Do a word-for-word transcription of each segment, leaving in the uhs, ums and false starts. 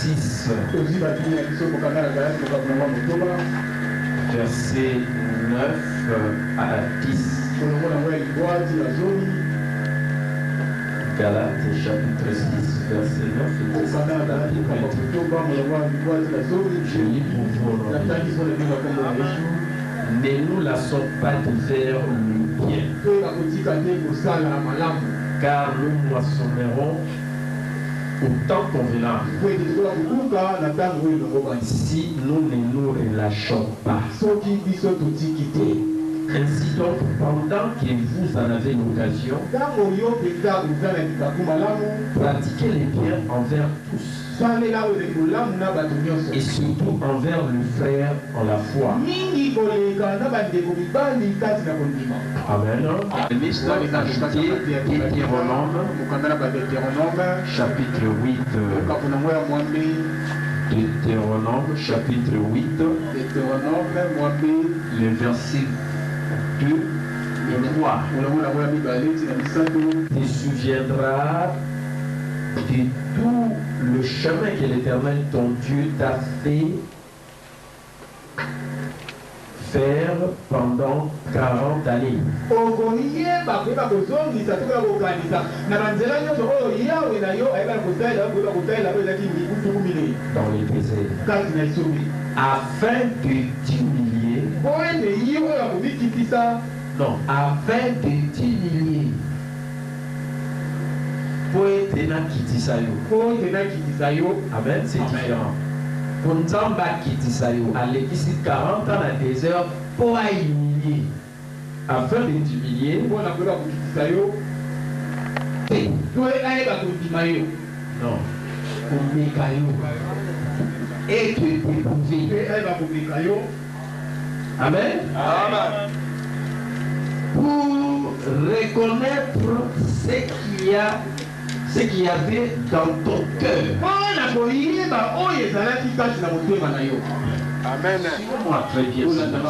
six, verset neuf à dix. Galates chapitre six, verset neuf et dix. Je lis pour vous. Ne nous lassons pas de faire le bien, car nous moissonnerons au temps convenable si nous ne nous relâchons pas. Ainsi donc, pendant que vous en avez l'occasion, pratiquez les biens envers tous, et surtout envers le frère en la foi. Amen. Deutéronome chapitre huit. Deutéronome chapitre huit. Le verset deux et trois. Tu te souviendras de tout le chemin que l'Éternel ton Dieu t'a fait faire pendant quarante années. Dans les déserts. Afin de t'humilier. Non, afin de t'humilier. Amen, c'est différent. Pour Nzamba Kitisayo, à l'église quarante ans dans le désert, pour humilier. Afin de t'humilier. Non. Pour Mekayo. Et te déprouver. Amen. Amen. Pour reconnaître ce qu'il y a, ce qu'il y avait dans ton cœur. Amen. Suivez-moi très bien.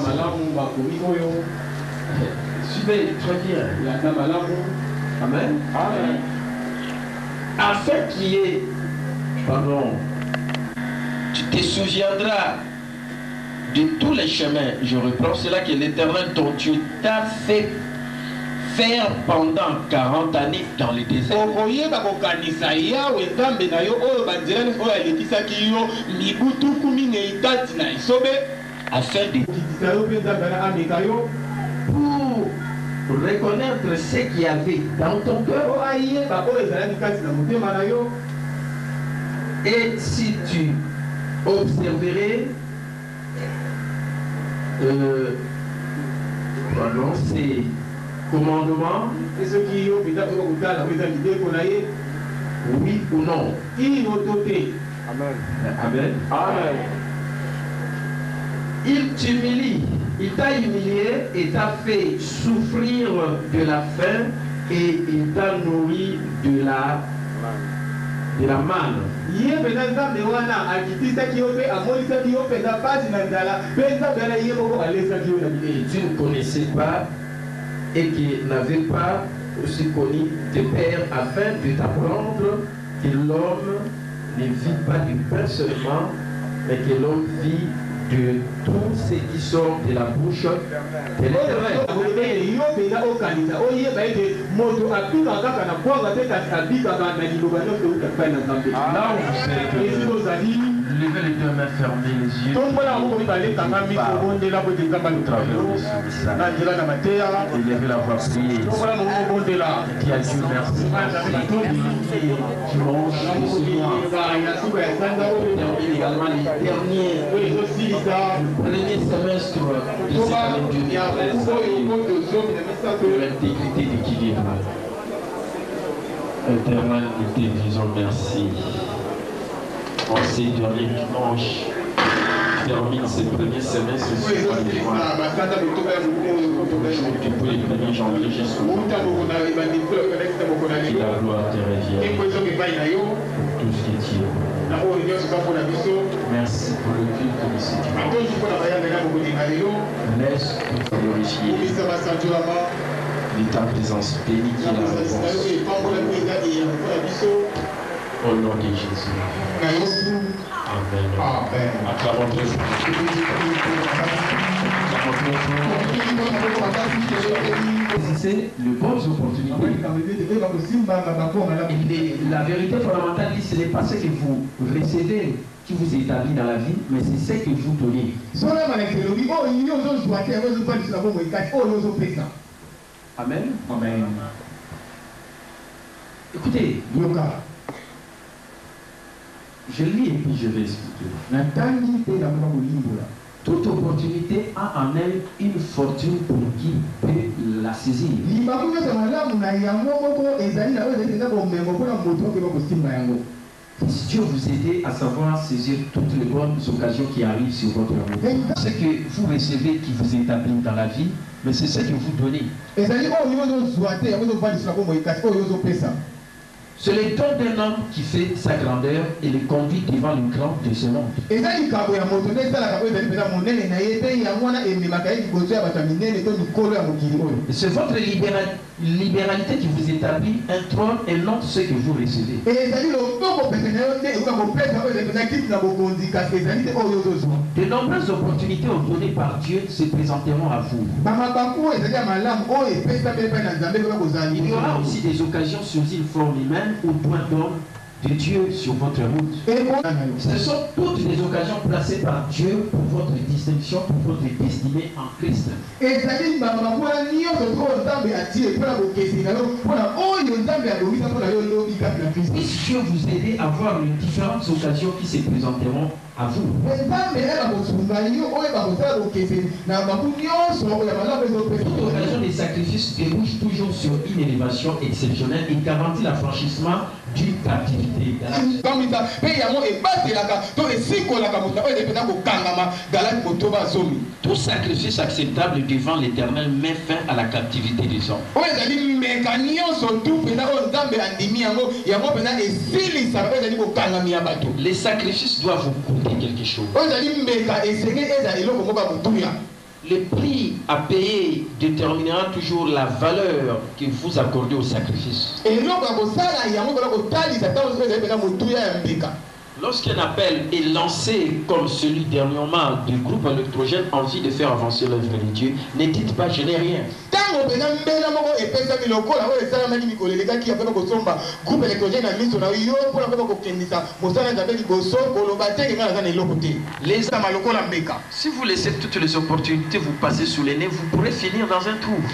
Suivez très bien. Amen. Amen. Afin qu'il y ait, pardon, tu te souviendras de tous les chemins, je reprends cela que l'Éternel ton Dieu t'a fait faire pendant quarante années dans le désert. Afin de pour reconnaître ce qu'il y avait dans ton cœur. Et si tu observerais euh, pardon, ces commandements, oui ou non. Amen. Amen. Amen. Il t'humilie, il t'a humilié et t'a fait souffrir de la faim et il t'a nourri de la de la manne. Tu ne connaissais pas et qui n'avait pas aussi connu tes pères afin de t'apprendre que l'homme ne vit pas du pain seulement, mais que l'homme vit de tout ce qui sort de la bouche de l'Éternel. Là où vous êtes, levez les deux mains, fermez les yeux. Élevez la voix, priez. Dis à Dieu merci. Qui mange également les derniers. Le premier semestre de cette année deux mille treize, de l'intégrité d'équilibre. Éternel, nous te disons merci. En ces derniers dimanches, termine ce premier semestre sur la joie. Depuis le premier janvier jusqu'au que la gloire te revienne pour tout ce qui est Dieu. Merci pour le culte de ce dimanche. Laisse-nous glorifier de ta présence bénie qui est la réponse. Au nom de Jésus. Amen. Amen. Acclamons très fort. C'est les bonnes opportunités. Et la vérité fondamentale dit ce n'est pas ce que vous recevez qui vous établit dans la vie, mais c'est ce que vous donnez. Amen. Amen. Écoutez, je lis et puis je vais expliquer. Toute opportunité a en elle une fortune pour qui peut la saisir. Si Dieu vous aide à savoir saisir toutes les bonnes occasions qui arrivent sur votre route, ce que vous recevez qui vous établit dans la vie, mais c'est ce que vous donnez. C'est le don d'un homme qui fait sa grandeur et le conduit devant le grand de ce monde. C'est votre libéra- libéralité qui vous établit un trône et non ce que vous recevez. De nombreuses opportunités données par Dieu se présenteront à vous. Il y aura aussi des occasions sous une forme humaine ou point d'homme de Dieu sur votre route. Ce sont toutes les occasions placées par Dieu pour votre distinction, pour votre destinée en Christ. Si Dieu vous aide à voir les différentes occasions qui se présenteront à vous. Toute occasion des sacrifices débouche toujours sur une élévation exceptionnelle et garantit l'affranchissement d'une captivité. Tout sacrifice acceptable devant l'Éternel met fin à la captivité des hommes. Les sacrifices doivent vous coûter quelque chose. Le prix à payer déterminera toujours la valeur que vous accordez au sacrifice. Lorsqu'un appel est lancé comme celui dernièrement du groupe électrogène en vue de faire avancer l'œuvre de Dieu, ne dites pas je n'ai rien. Les si vous laissez toutes les opportunités vous passer sous les nez, vous pourrez finir dans un trou.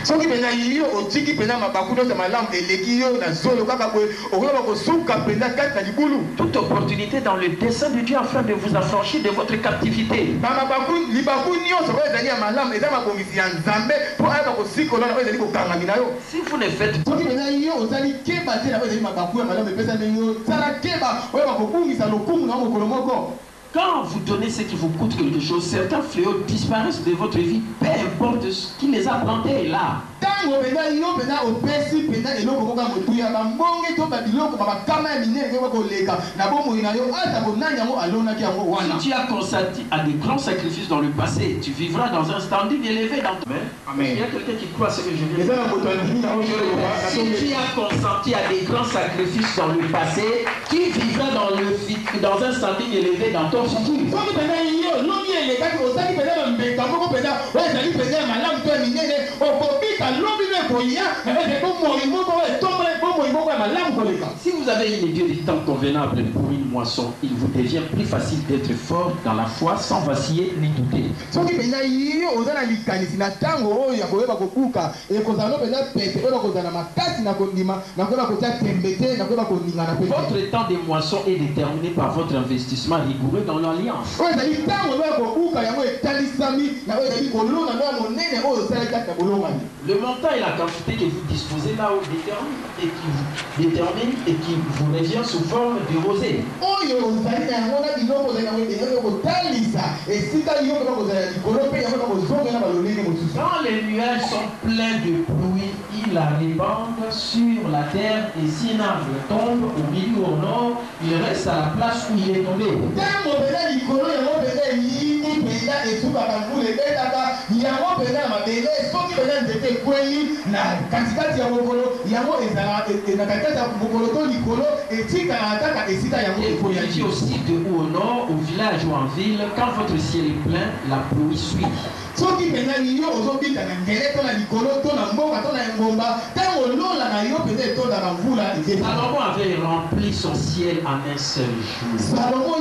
Toute opportunité dans le dessein de Dieu afin de vous affranchir de votre captivité. Si vous ne faites pas, quand vous donnez ce qui vous coûte quelque chose, certains fléaux disparaissent de votre vie, peu importe ce qui les a plantés là. Si tu as consenti à des grands sacrifices dans le passé, tu vivras dans un standing élevé dans ton... Amen. Il y a quelqu'un qui croit ce que je viens de dire. Si tu as consenti à des grands sacrifices dans le passé, tu vivras dans, le, dans un standing élevé dans ton futur. Si vous avez une idée du temps convenable pour une moisson, il vous devient plus facile d'être fort dans la foi sans vaciller ni douter. Votre temps de moisson est déterminé par votre investissement rigoureux dans l'alliance. Le montant et la quantité que vous disposez là où détermine et qui vous détermine et qui vous revient sous forme de rosée. Quand les nuages sont pleins de pluie, ils la répandent sur la terre, et si un arbre tombe au milieu ou au nord, il reste à la place où il est tombé. Et il dit aussi de où au nord, au village ou en ville, quand votre ciel est plein, la pluie suit. Salomon avait rempli son ciel en un seul jour.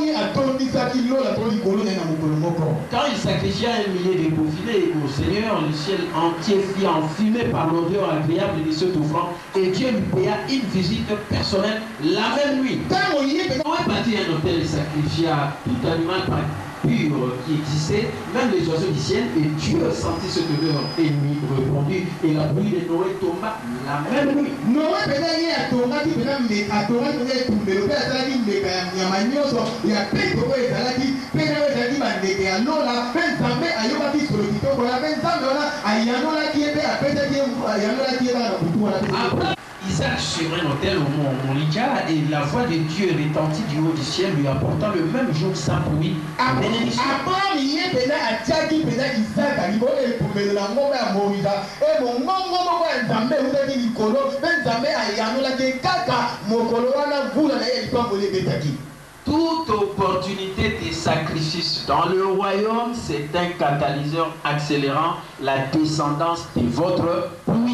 Quand il sacrifia un millier de bouffilets au Seigneur, le ciel entier fit enfumer par l'odeur agréable de cet offrande, et Dieu lui paya une visite personnelle la même nuit. On est parti à un hôtel et sacrifia tout animal par pur qui existait, même les oiseaux du ciel, et Dieu sentit cette odeur et lui répondit, et la pluie de Noé tomba la même nuit. Après, Isaac sur un autel au mont Moriah, et la voix de Dieu retentit du haut du ciel, lui apportant le même jour sa pluie. Bénédiction. Toute opportunité de sacrifice dans le royaume, c'est un catalyseur accélérant la descendance de votre pluie.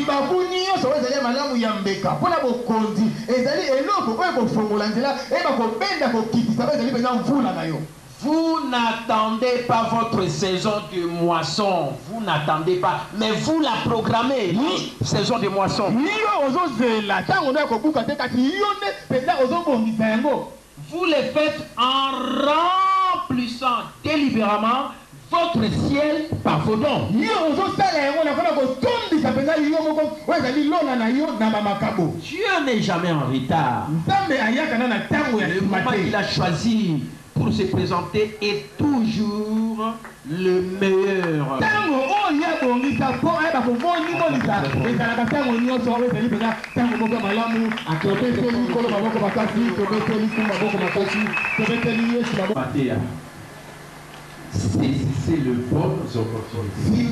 Vous n'attendez pas votre saison de moisson, vous n'attendez pas, mais vous la programmez, oui, saison de moisson. Vous les faites en remplissant délibérément votre ciel par vos dons. Dieu n'est jamais en retard. Le moment qu'il a choisi pour se présenter est toujours le meilleur. C'est le bon opportunité.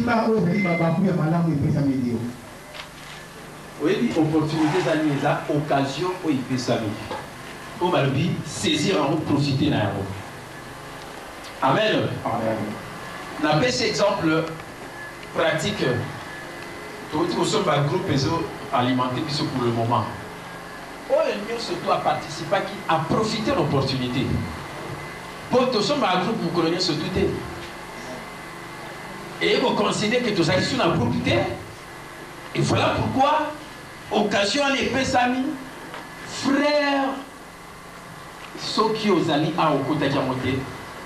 Oui, opportunité, c'est occasion où il peut s'amuser. Au Malbi, saisir en route, profiter d'un route. Amen. On a fait cet exemple pratique. Nous sommes un groupe alimentaire pour le moment. Oh, nous surtout à participer, à profiter de l'opportunité. Pour nous sommes un groupe colonial surtout. Et vous considérez que tout ça est un groupe. Et voilà pourquoi, occasion les Pessami, frères, ceux qui ont allé à Okota Diamoté,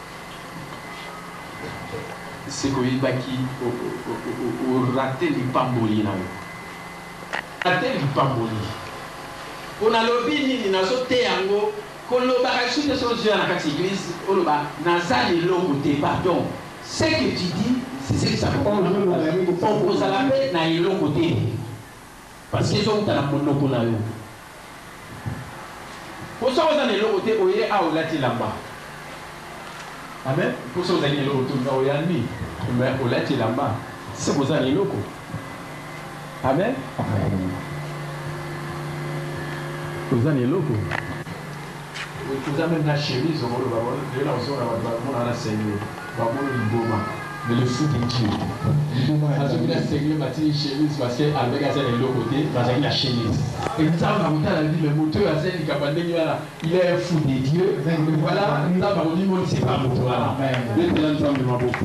c'est que les baki ont raté les pamboli. Raté les pamboli. On a l'obéi, on a sauté en haut, qu'on l'a barré de son Dieu à la église, on l'a nazali l'autre, pardon. Ce que tu dis, c'est ce que ça fait. On vous a la paix dans l'autre côté. Parce qu'ils ont dans la monopole. Pour ça, vous allez l'autre côté, vous allez à Olati là-bas. Amen. Pour ça, vous allez l'autre côté, vous allez nuit. Mais Olati là-bas, c'est vous allez l'autre côté. Amen. Vous allez l'autre côté. Vous avez même la chemise, on va là, on a la seigneur. Mais le fou de Dieu. Parce qu'il a séglé ma petite chemise, parce qu'avec de l'autre côté, parce qu'il a chemise. Et nous avons dit le moteur, il est un fou de Dieu. Voilà, nous avons dit que c'est pas un moteur. Beaucoup.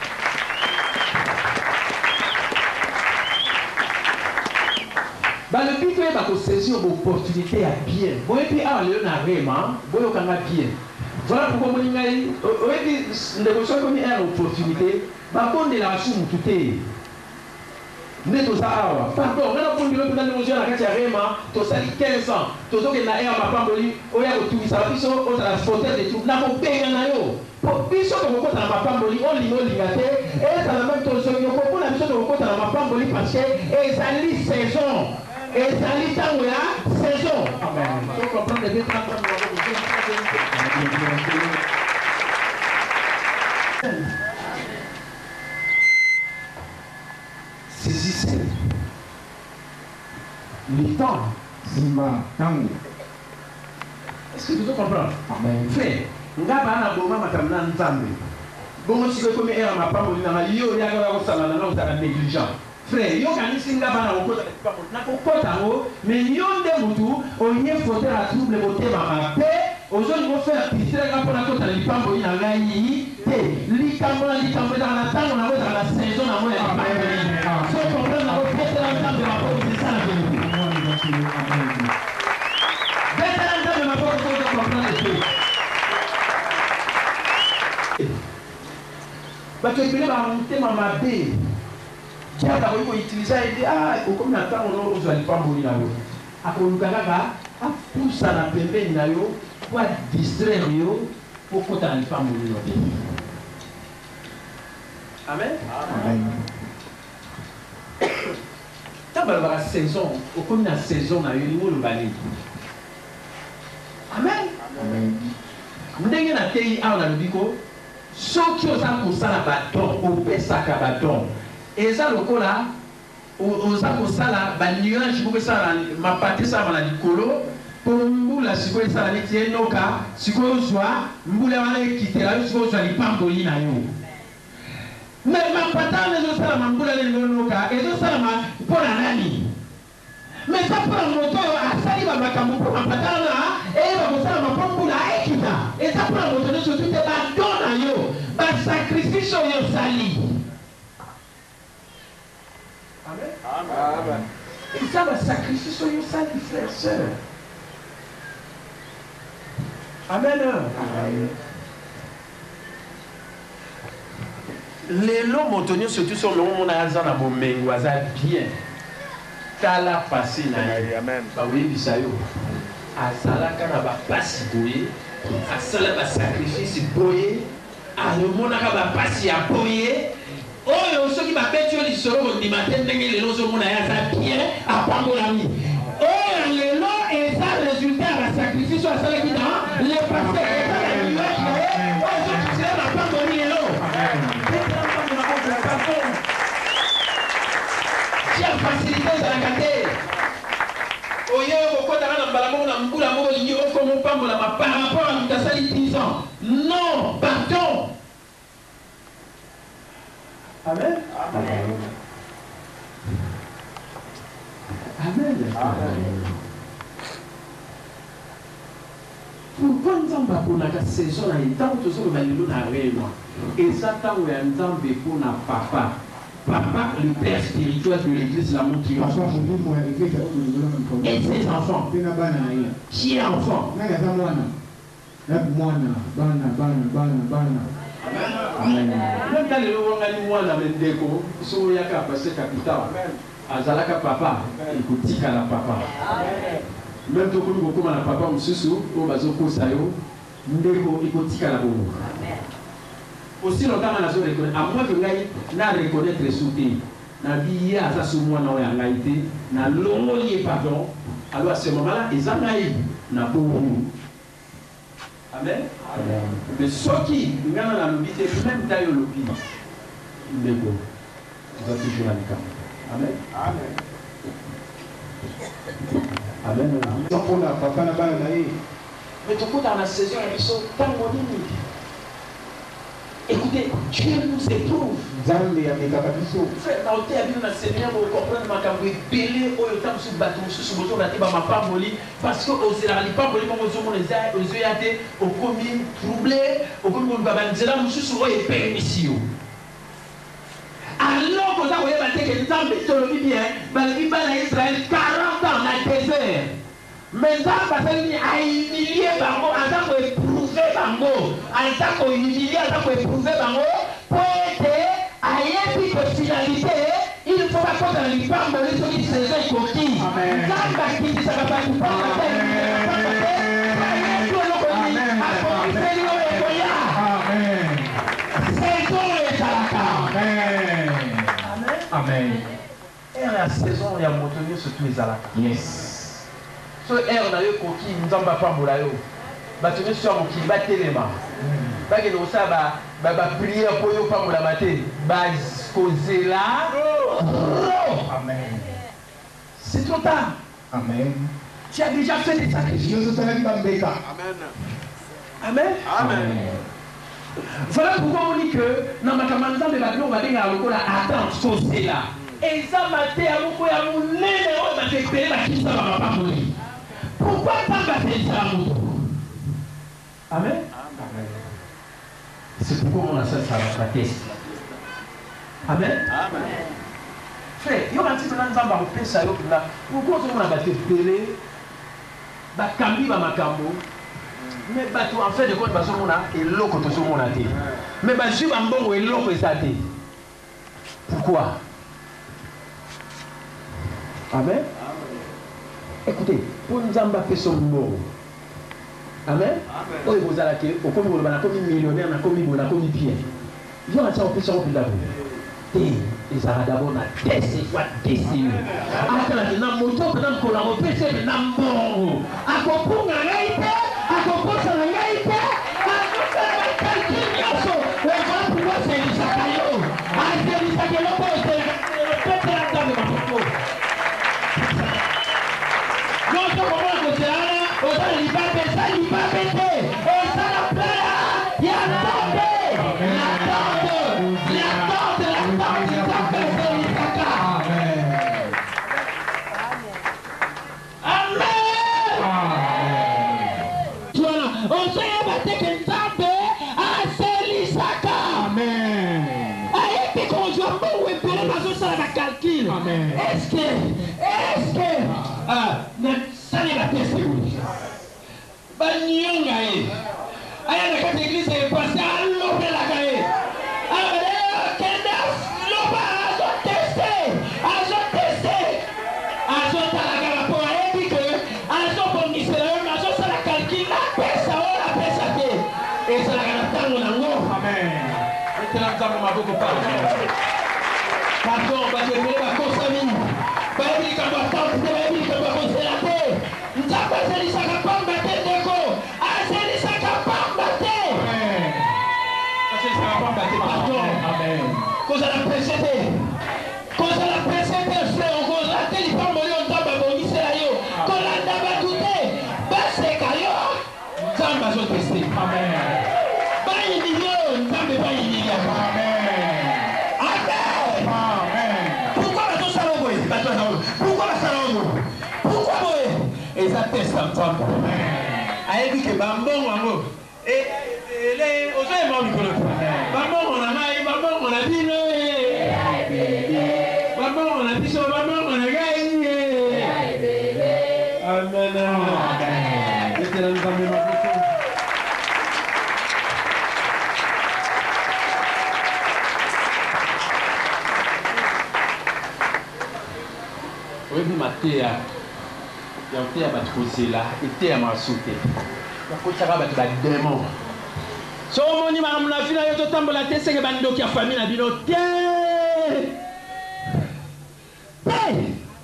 Bah, le but est de saisir l'opportunité à bien. Vous avez à aller vous avez bien. Voilà pourquoi vous avez dit, vous avez une opportunité, vous avez la chou tout. nde toza awa pardon ngana pondilo mpenza nde mozwa na kati ya rema tosali quinze ans tozokende na ere mapamboli oyo akotumisa biso ozala sporteur de tout nakobenga na yo po biso tokokota na mapamboli olinga olinga te ezala meme tozongi okopona biso tokokota na mapamboli parce que ezali saison ezali ntango ya saison tocomprendre bien saisissez le temps. Est-ce que tu comprends? Frère, ngaba na boma matamna nzambe. Bongo siko comme era mapambo na yo ya ga ko sala na na négligent. Frère, yo kanisi ngaba na kokota na kokota ngo, mais yo nde mutu onye faute à trouble boté ba pe, ozoni ko faire pisser ga pona kota li pambo ina ngai te. Li kambo li kambo dans la tango na dans la saison na mo ya pambo. So comprendre na ko péter en temps de la pause, c'est ça la vérité. Bato ebele bamotema mabe kiaka koki koutilize ede okomi na ntango no ozwa lipamboli na yo akoluka kaka apusa na pembeni na yo po adistraire yo po kota na lipamboli no te. Amen. Ntango balobaka saison okomi na saison na yo lingo oloba nini? Amen. Ndenge na tei awa na lobiko soki oza kosala badon opesaka badon eza lokola oza kosala banuage moko esala mapate esala na likolo mpo mbula sikoyo esala neti enoka sikoyo ozwa mbula wana ekitela yo sikoyo ozwa lipamboli na yo me mapata wana ezosalama mbula neni enoka ezosalama mpo na nani? Mais ça prend moto asali ba makambo pour mapatana et ba kosala mapambula ekita et ça prend moto ne surtout te ba dona yo ba sacrifice yo sali. Amen. Amen. Et ça ba sacrifice yo sali frère sœur. Amen. Amen. Les lots montagneux surtout sur le monde à Azana Bomengo aza bien. Tala passé na amen ba oui bisayo asala kana ba pasi boye asala ba sacrifice boye alomona ka ba pasi ya boye oyo soki ba betio li soro ndi matin ndenge lelo zo mona ya za bien apambola mi oyo lelo eza résultat ba sacrifice asala ki dans les passés eza la nuage oyo soki c'est la pamboli lelo facilité za la gâté oyo kokota na mbala na mbula moko lingi oko mopambola ma par rapport à mutasali dix ans non pardon. Amen. Amen. Amen. Amen. Pourquoi nzambe aponaka saison na ntango tozoloba lelo na rema eza ntango ya nzambe mpona papa. Papa, le père spirituel de l'église, la montre. Et ses enfants. Qui est enfant? Amen. Même dans les lois, on a des déco, so yaka passé capital. Azalaka papa, écoute à la papa. Même tout le monde comme la papa, monsieur, au bazoko sayo, ndeko écoute à la boue. Aussi longtemps que je reconnaître, à moins que je na reconnaître les soutiens, na vie à sa soumou na oyangaïté, na l'ongolier pardon, alors à ce moment-là, ils en aillent na bourou. Amen. Mais ceux qui, nous avons la lobité, même d'ailleurs le pays, il est beau. Ils ont toujours la camp. Amen. Amen. Amen. Donc on a papa na bana na ye. Mais tout coup dans la saison, ils sont tant monés. Écoutez, Dieu nous éprouve. Frère, naote abino na Seigneur pour comprendre ma kamwe belé oyo tam su bato su boto na tiba mapamboli parce que ozela li pamboli mo zo mona za ozo yate okomi troublé okomi ko baba nzela mususu oyo permission. Alors que ça voyait battre que nzambe tolobi bien, balobi bana Israël quarante ans na désert. Mais ça parce qu'il a humilié bango, en tant que éprouvé bango, en tant que humilié, en tant que éprouvé bango, pour être à une finalité, il il faut pas qu'on ait pas mon les autres saison côté nzamba qui ça va pas nous pas Amen. Et la saison il y a montagne surtout les alaka. Yes. So air na yo koki nzamba pa molayo. Ba tu sur mon qui ba telema. Ba ke no sa ba ba ba prière pour yo pa mola maté. Ba kozela. Amen. C'est trop tard. Amen. Tu as déjà fait des sacrifices. Amen. Amen. Amen. Voilà pourquoi on dit que dans ma camarade de la on va dire à attendre saucer là. Et ça m'a été à beaucoup à mon nez, on m'a fait payer la qui ça va pas mourir. Pourquoi ça va faire ça à mon Amen. C'est pourquoi on a ça ça va tester. Amen. Amen. Frère, il y a un petit peu d'ensemble à faire ça là. Pourquoi on a battu télé? Ba kambi ba makambo. Mais bateau en fait de compte parce qu'on a et l'eau que tout le monde a dit. Mais bah je suis en bon et l'eau que ça dit. Pourquoi? Amen. Écoutez, pour nous en battre son mot. Amen. Oh et vous allez que au comme vous l'avez comme millionnaire, on a comme vous l'avez comme bien. Il y a un ça on peut sortir là. Et ça va d'abord na tester fois décider. Attends, na moto na ko la repese na mbongo. Akopunga ngaite. Akokosa na ngai te akosala kalkil nyonso eza pouvoir selisaka yo aselisaka eloko opetela nzambe makoko nyonso komona kozelana oza na libabe eza libabe te eza na playa ya nzambe la tante la tante la tante nzambe eselisaka amen. Amen. Est-ce que, est-ce que, ah, ça n'est pas testé. Banyonga e. Aya na kati église est passé à l'eau de la gaé. Alors, kenda loba azo testé, azo testé, azo talaga la pour aller que azo bongisela yo, azo ça la calcul la pesa o la pesa te. Et ça la gana na ngo. Amen. Et là nous avons ma beaucoup parlé. Pardon, parce que je vais pas consommer. Pas dire qu'on doit tenter, pas dire qu'on doit conserver. Nous avons fait des sacs à pommes battés de go. Ah, c'est des sacs à pommes battés. Amen. C'est des sacs à pommes battés, pardon. Amen. Cause à la précédé. Cause à la précédé, frère, on cause à tel pommes, on doit pas bondir, c'est là, yo. Quand on a pas douté, bah c'est caillou. Nous avons besoin de tester. Amen. Pas une million, nous avons pas une million. Amen. Pourquoi la salon? Pourquoi moi? Et ça teste en temps. Aïe dit que bambon wango. Et les aux autres membres du groupe. Bambon on a maï, bambon on a dit non. Bambon on a dit ça, bambon on a gagné. Amen. Amen. C'était là nous avons ma photo. Oui, maté ya ya te ya bato kozela ete ya masute bakotaka bato bademon so omoni makambo na vi na yo totambola te seke bandoki ya famille na bino te te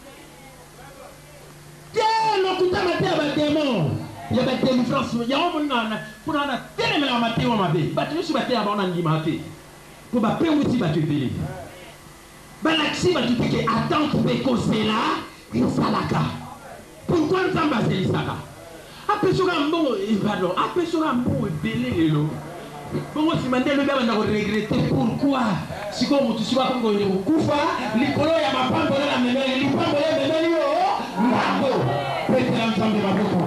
te lokutama te ya bademon ya badelivrance yango monana mpona na telemela mate wa mabe bato nyonso bate ya baona ndima te po bapengwisi bato ebele balakisi bato teke attente mpe kozela esalaka pourquoi nzambe aselisaka apesoka mbongo pardon apesoka mbongo ebele lelo bongo nsima nde elobi abanda koregrete pourquoi sikoyo motu siko akongoyende kokufa likolo ya mapambolo na memeli lipambolo ememeli yo ngambo petela nzambe maboko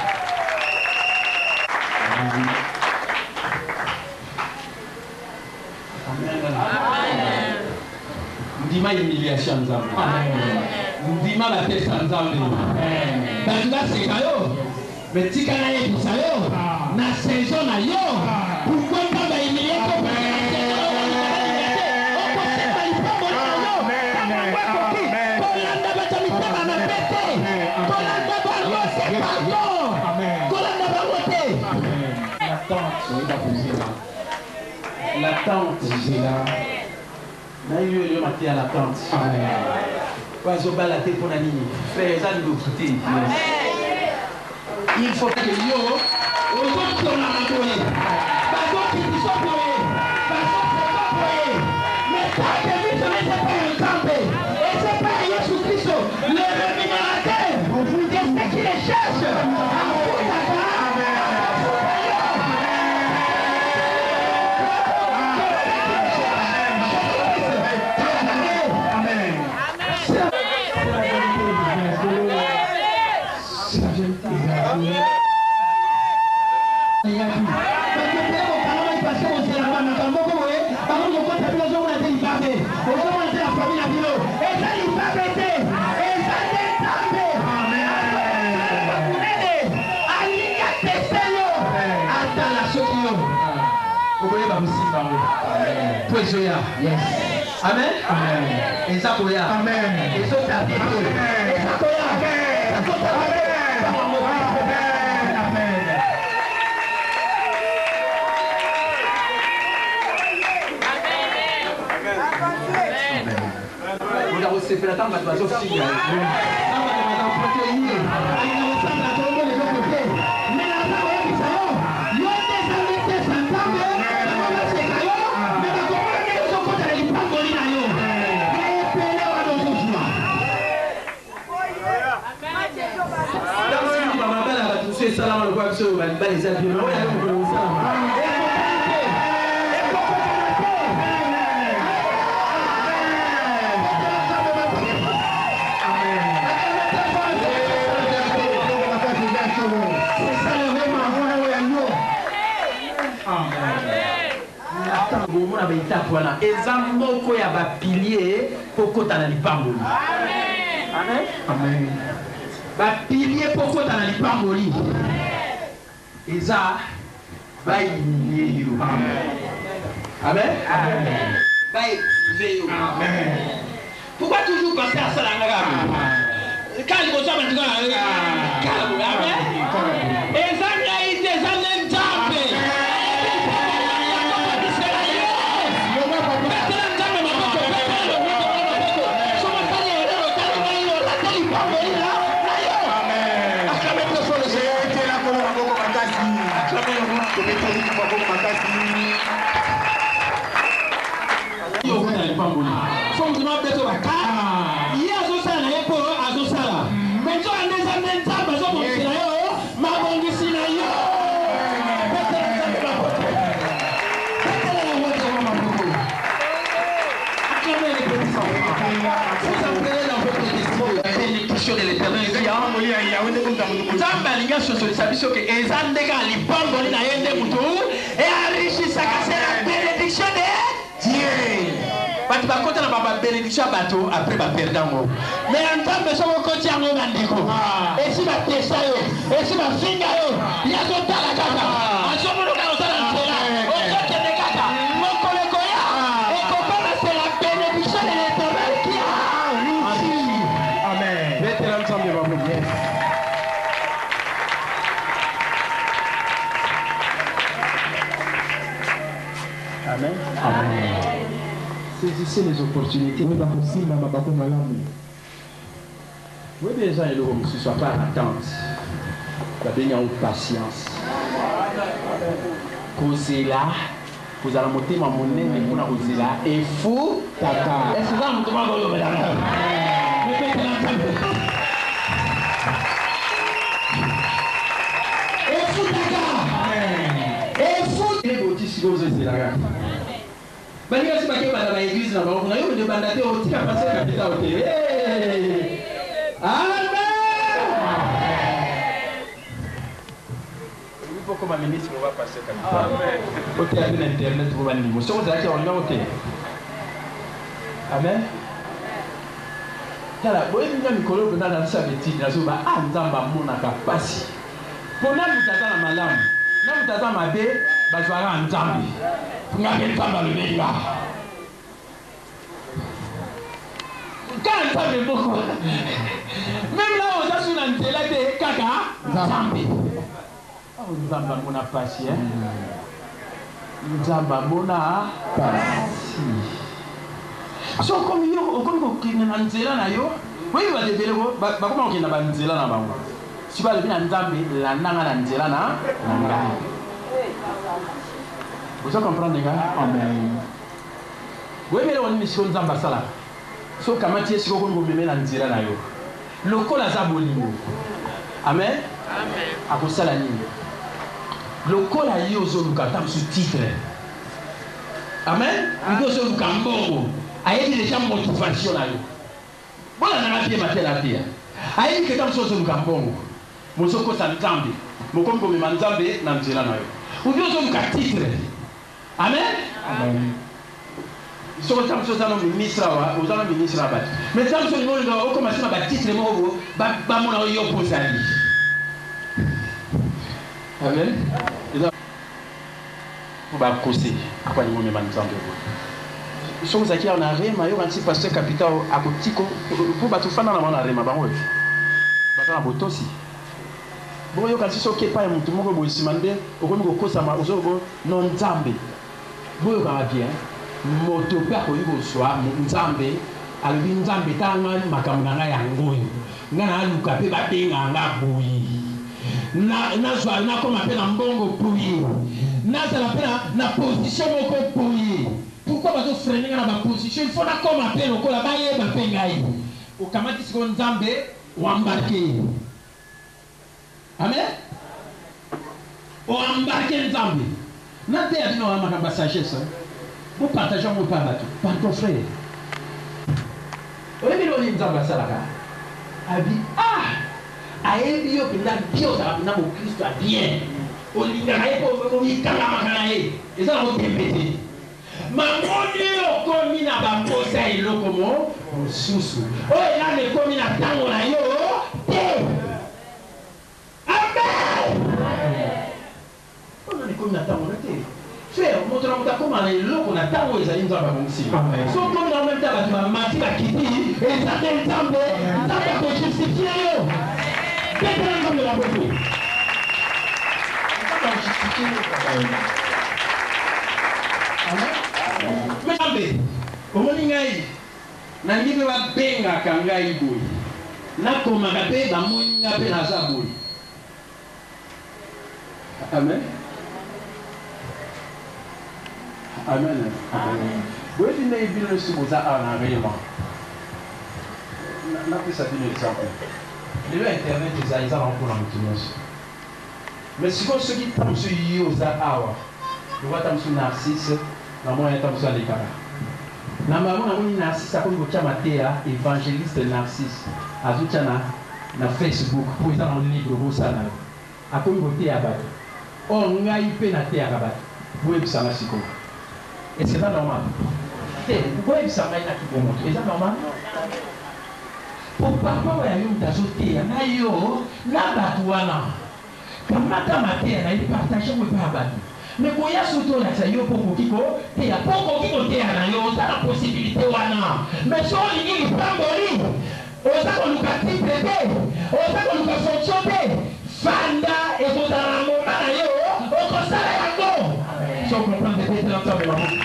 ndima humiliation nzambe ndima batesa nzambe bato baseka yo betika na yebisa yo na saison na yo pourquoi nzambe ahumilie ko okosema lipambolo na yo L'attente. Oui, la posée là. L'attente. Posée là. Naïe, à l'attente. Amen. Oiseau balaté pour la ligne. Frère, ça nous quitter. Il faut que yo, aux autres qui ont la main, parce qu'ils sont poés, parce qu'ils sont poés. Mais ça, c'est lui, ce n'est pas un campé. Et c'est pas Jésus-Christ, le rémunérateur. C'est ce qui les cherche. Yes. Amen. Amen. Et ça pour ya. Amen. Et ça pour ya. Amen. Et ça pour ya. Amen. Amen. Vous avez fait la table, vous avez fait la salam le quoi sur les avions. Amen. Ba pilier poko dans les pamboli. Eza ba yini yo. Amen. Amen. Amen. Ba veyo. Amen. Pourquoi toujours penser à ça là ngara? Quand il bosse avec toi, calme. Amen. Eza ngai des années jambe. De l'éternel Zambalinga sur le sabiso que Ezandega Lipamboli na yende mutu et enrichissaka c'est la bénédiction de Dieu. Batu bakota na baba bénédiction bato après ba perdant. Mais en tant que somo koti yango bandiko. Et si ba tesa yo, et si ba finga yo, ya zo tala kaka. Asomo no ka osala ntela. Ozo kende kaka. Moko le koya. Et kokona c'est la bénédiction de l'éternel qui a réussi. Amen. Vétéran ensemble va vous dire. Amen. Amen. Saisissez les opportunités. Oui, déjà, il ne soit pas en attente. Il y a une patience. Causez là, vous allez monter ma monnaie, mais vous n'avez là. Et fou, tata. Est-ce que vous avez demandé de et fou, tata. Et fou, les boutis, si vous êtes là. Bani kasi baké bana ba église na ba on a eu de bandaté au tika passer capital au télé. Amen. Il faut comme ministre on va passer capital. Amen. Au télé internet pour bani mo. So on a on a au télé. Amen. Kala boye binga mikolo bana na sa betini na so ba ah nzamba mona ka pasi. Pona mutata na malamu. Na mutata mabe bazwara nzambi. Quand ça fait beaucoup. Même là, on a sur l'antenne de Kaka, Zambi. Nzamba mona pasi, hein? Nzamba mona pasi. So comme yo, comme ko na nzela na yo, oui ba debele ko ba comment ko na ba nzela na bango. Si ba le na nzambe la nanga na nzela na nanga. Vous comprenez nga? Amen. Oui mais on mission nzamba sala. So kamati esiko ko ngomeme na nzela na yo. Lokola za bolingo. Amen. Amen. Akosala nini? Lokola yo zo lukata sous titre. Amen. Ngo zo lukambo. Ayebi déjà motivation na yo. Bona na bien matin la vie. Ayebi que tam so zo lukambo. Mozo ko sa nzambe. Mokombo me manzambe na nzela na yo. Udio zo lukata titre. Amen. Amen. So tam so za no ministra wa, o za no ministra ba. Mais tam so no ngo o commencer ba titre mo ba ba mo na yo posali. Amen. Pour ba causer quoi ni moi même ensemble. Ils sont aquí en arrema yo anti pasteur capital akotiko pour ba tufana na mona arrema ba ngo. Ba kana botosi. Bo yo kanti so ke pa mutu moko bo simande okomi ko kosa ma ozogo non nzambe. Bo yo ba bien. Moto pa ko yugo swa nzambe albi nzambe tanga makamuna nga yango. Ngana aluka pe ba tenga nga boyi. Na na zwa na koma pe na mbongo pouyi na ça la pena na position moko pouyi. Pourquoi bazo freiner na ba position il faut na koma pe loko la baye ba pengai o kamati siko nzambe wambarke. Amen. O embarquer nzambe na te adino ama kamba sagesse vous partagez mon pas bateau par ton frère o yebilo ni nzambe salaka abi ah ayebi yo pinda bio za na mo Kristo a bien olinga na yepo ko mi kala makana ye eza mo tembete mamoni yo komi na ba posa iloko mo susu o ela ne komi na tango na yo te amen ona ne komi na tango na te frère moto na mutako mana iloko na tango eza nzamba monsi so komi na même temps ba mati ba kiti eza te nzambe nzambe ko justifier yo. Qu'est-ce que vous avez fait? Mais omoningai na ngibe ba benga kangai boy na koma kape ba moninga pe na za boy. Amen. Amen. Amen. Boy dina ibilo suboza ana vraiment. Na pesa dina exemple. Le internet les a ils ont encore la motivation. Mais si vous ceux qui pensent sur Yosa Awa, vous voyez tam sur Narcisse, na moi tam sur Lekara. Na maman na moni Narcisse a comme bokia matea évangéliste Narcisse. Azucha na na Facebook pour ils ont livre pour ça na. A comme bokia abato. Oh ngai pe na te abato. Vous êtes ça siko. Et c'est pas normal. Vous voyez ça mai na qui bon. Et ça normal? Pour papa wa yo mtazote na yo na batu wana kama kama te na ipartage mo pa batu mais ko ya soto na sa yo poko kiko te ya poko kiko te na yo za la possibilité wana mais so lingi pamboli o sa ko lukati bebe o sa ko luka fonction te fanda e ko dara mo na yo o ko sala yango so comprendre peut-être l'ensemble de la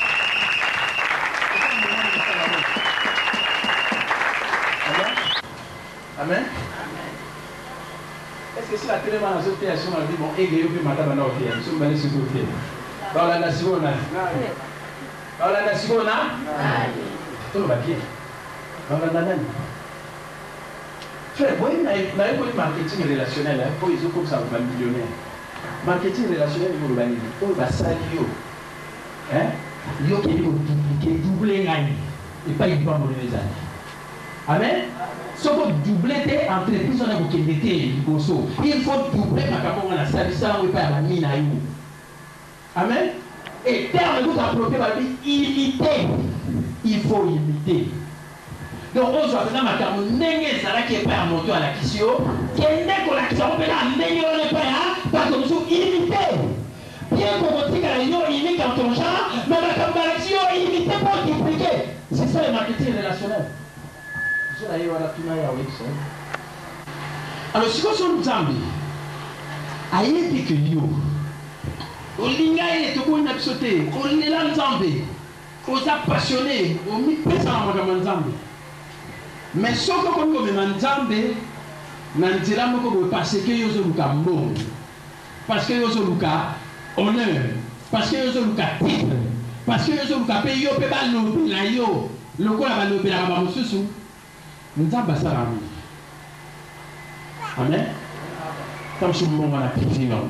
Amen. Est-ce que si la télé va dans cette création, on dit bon, et il y a eu matin dans notre vie, nous sommes allés sur notre vie. Dans la nation, on a. Dans la nation, on a. Tout va bien. Dans la nation. Frère, vous voyez, il y a un marketing relationnel, pour les autres comme ça, vous êtes millionnaire. Marketing relationnel, vous l'avez dit, pour la salle, yo. Hein? Yo qui est doublé, et pas il va mourir les années. Amen. Si vous doublez tes entreprises, on a beaucoup de temps. Il faut doubler ma campagne à salissant ou pas à mine à you. Amen. Et terme vous appropriez la vie illimité. Il faut imiter. Donc on doit faire ma campagne n'est ça qui est pas monter à la question. Qui est né qu'on la question on peut la mener on n'est pas parce que nous imiter. Bien qu'on vous dise que nous imite quand on chante, mais ma campagne imiter pour dupliquer. C'est ça le marketing relationnel. Alors, si vous êtes Zambi, ayebi que yo olinga ye tokona bisote olela nzambe oza passionné omipesa na makambo nzambe mais soko komi komema nzambe na nzela moko boye parce que yo ozoluka mbongo parce que yo ozoluka honneur parce que yo ozoluka titre parce que yo ozoluka mpe yo mpe balobela yo lokola balobelaka bamosusu nzambe asala mingi amen tamsi mbongo na piti yango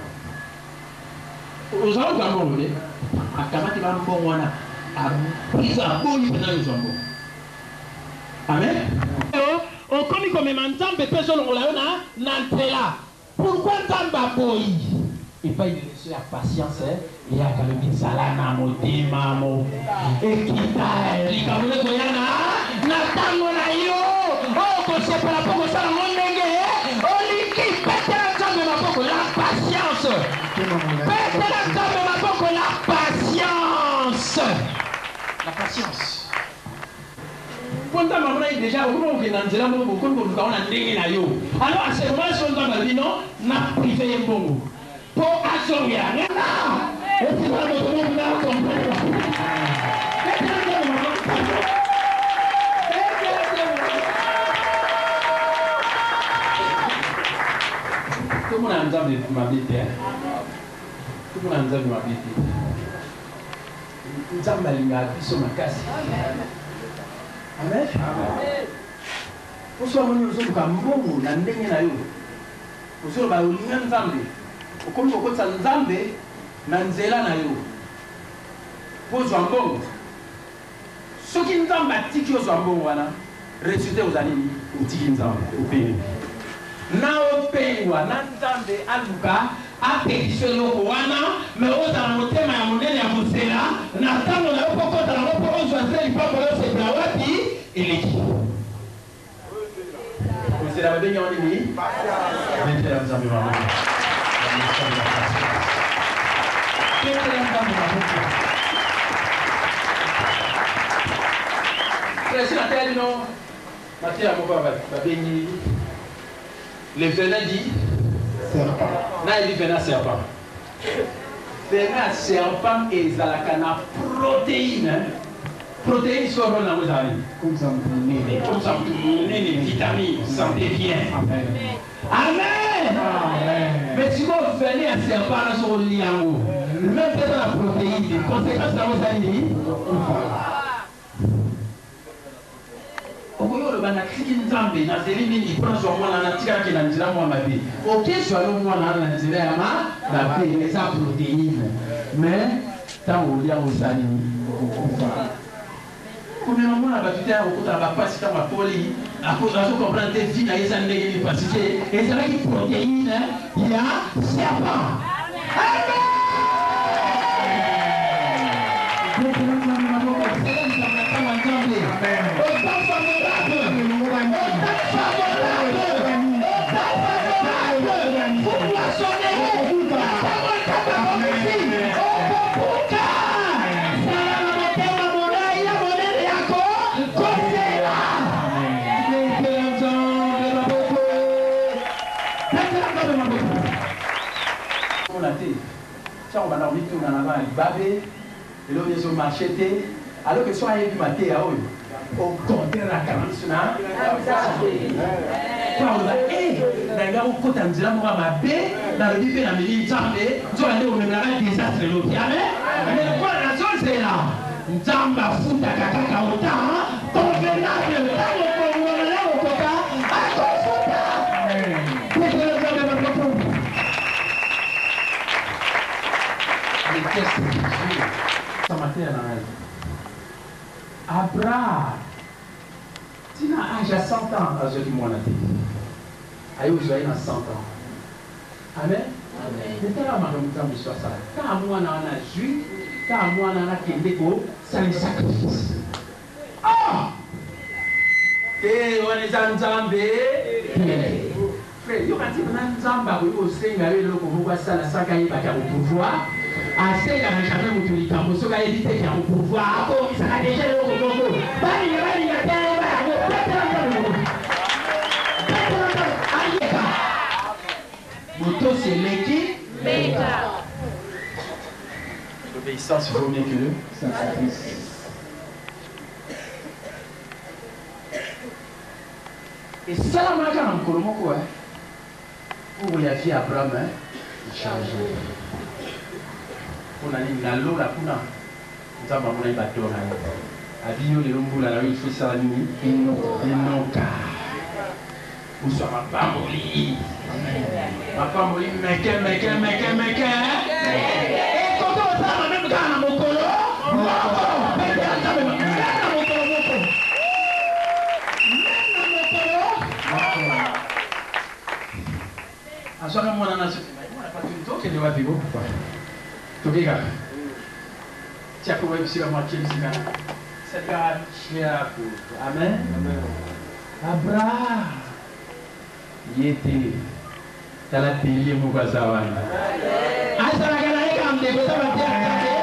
ozoluka mbongo te akamati bambongo wana abiza boni mpena yo zwa mbongo amen okomi komema nzambe mpe ezolongola yo na nzela pourquoi nzambe aboyi epai de leso ya patience eyaka lobi zala na motema mo ekita likambo ekoyana na ntango na yo oyo kosepela mpo kosala ngo ndenge oliki petela nzambe maboko la patience petela nzambe maboko la patience la patience Ponta maman est déjà au moment où il est dans le monde, beaucoup de gens ont ndenge na yo. Alors à ce moment, si on doit dire non, n'a privé un bon. Pour assurer, non. Et tu vas me donner là comprendre. Tout le monde a un exemple de ma vie. Tout le monde a un exemple de ma vie. Nous avons la vie sur ma casse. Amen. Pour nous sommes comme bon, na ndenge na yo. Pour cela, ba olinga nzambe. Okomi kokotsa nzambe na nzela na yo. Pour zwa mbongo. Soki nzambe atiki yo zwa mbongo wana, résultat ozali ni otiki nzambe openi. Na opengwa na nzambe aluka apekisa eloko wana me ozala motema ya monene ya mosela na ntango na yo mpo kotala ngo mpo ozwa nzela lipambo yosepela wapi eleki mosela babengi ngo nini betela nzambe maboko betela nzambe maboko presi na tela lino mateya moko babengi le venin dit serpent. Na il venin serpent. Venin serpent et zalakana protéine. Protéine sur le nom comme ça, comme ça, les vitamines, santé bien. Amen. Amen. Amen. Mais si vous venez à serpent sur le liango, même peut-être la protéine, les conséquences de vos amis. Okoyo bana kiki nzambe na zeli mingi pona zo mwana na tika ke na nzela mwa mabe okeswa lo mwana na nzela ya ma na pe eza protéine mais tango lia ozali okufa comme mwana ba tuta okuta ba pasi ta mapoli akoza so comprendre vie na yesa ndenge ni parce que ezala ki protéine ya serpent amen on va dormir tout dans la main, babé, et l'on est au marché, alors que soit il maté à eux, au contraire, la caméra, eh, d'ailleurs, au côté de la mort bé, dans le bébé, la mille jambé, tu vas aller au même désastre, le piano, mais quoi, la chose c'est là, Nzamba futa kakaka autant, convenable, le temps au là au coca, à cause de ça matin Abraham tina âge à cent ans à jeudi mois ayo joye na cent ans amen amen tala makambo nzambe so asala ka mwana wana jui ka mwana na kende ko sali sacrifice ah te wana eza nzambe frère yo kati na nzambe akoki kosenga yo eloko moko asala saka yebaka kopouvoir asenga na jamais moto likambo soki ayebi te ya kopouvoir akomisaka deja eloko moko balinga balinga te bayango petela nzambe moko petela nzambe ayeka Moto c'est l'équipe. L'obéissance vaut mieux que le sacrifice. Et ça, la marque en Colomo, quoi. Pour y aller à Abraham, hein, il change. On a dit, la l'eau, la pouna. Nous avons un bateau. A dit, il faut ça, il n'ont qu'à. Vous sommes ma femme, ma femme, mais que, mais que, mais que, mais que. Et quand on va même dans mon colo, à ce moment-là, on a pas tout le temps qu'il y a des gens. Tu regardes. Tu as trouvé aussi la moitié de ce gars. C'est gars. Amen. Abraham. Il était dans la télé, mon bazar. Ah, ça va gagner comme des choses à dire.